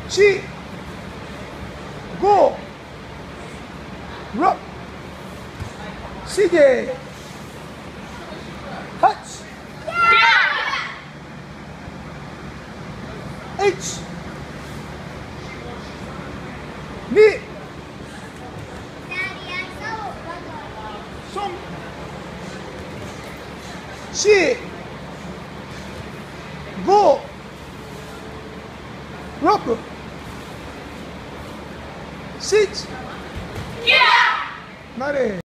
4 5 6 7 8 1 2 3 4 5 6 7 8 9